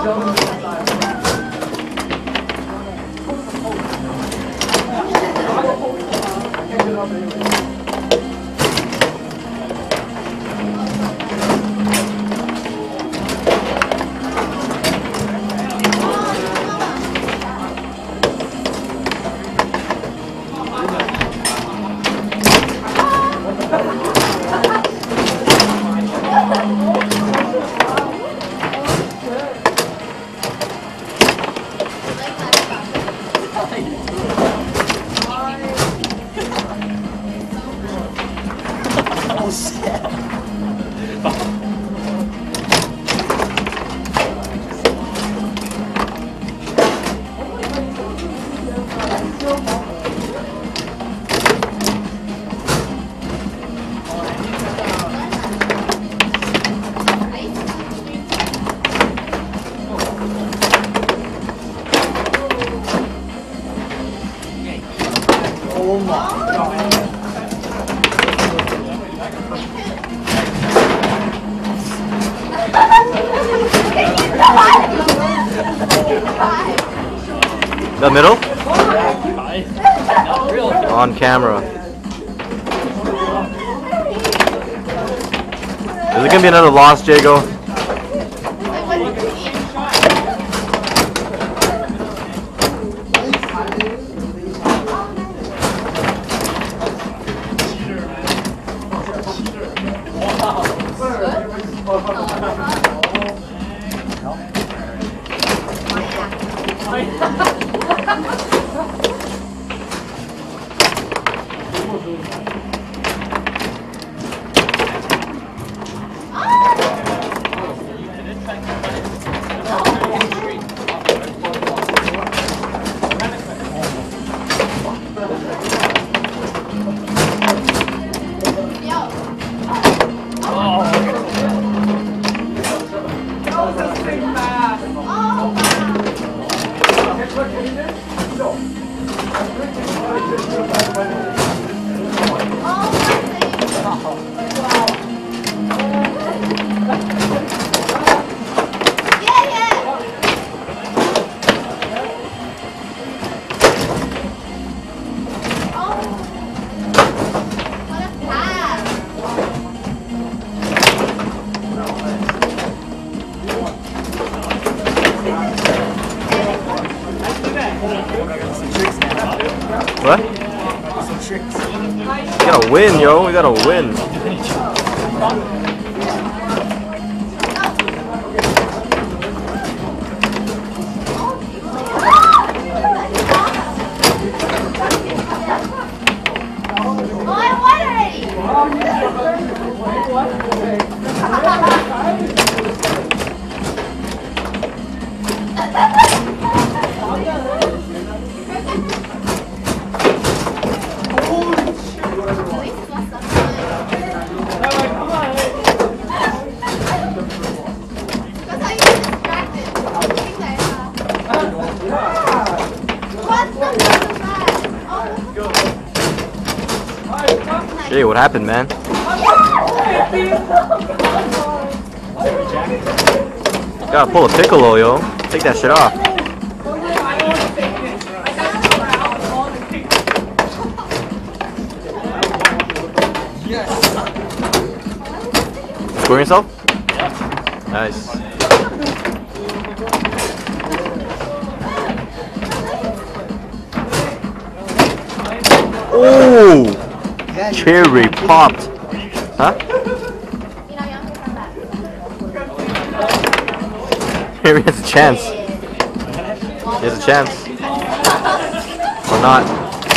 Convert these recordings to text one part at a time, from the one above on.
The middle? On camera. Is it gonna be another loss, Jago? What? We gotta win, yo. We gotta win. Hey, what happened, man? Gotta pull a piccolo, yo. Take that shit off. Scoring yourself? Nice. Oh! Cherry popped. Huh? Here he has a chance. He has a chance. Or not.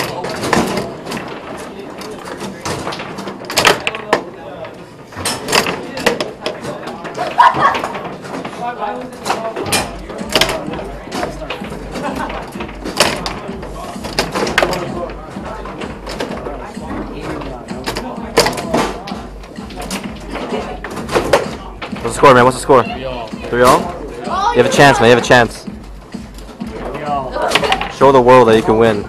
What's the score, man? What's the score? 3-0? You have a chance, man. You have a chance. Show the world that you can win.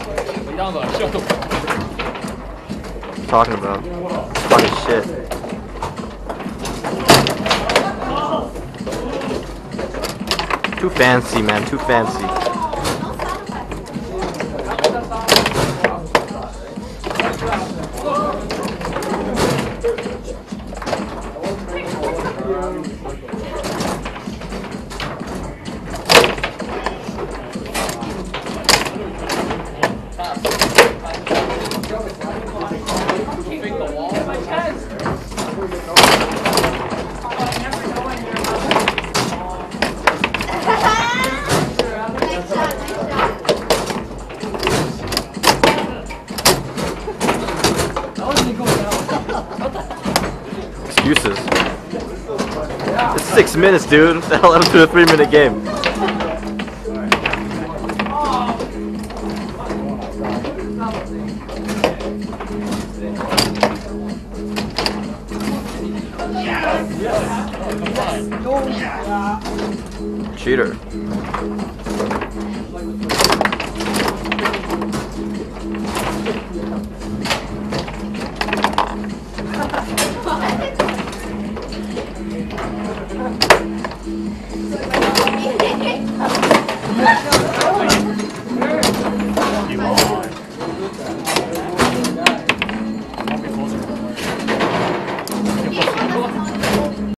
What are you talking about? Talking shit. Too fancy, man. Too fancy. Excuses. It's 6 minutes, dude. What the hell happened to a 3-minute game? Cheater.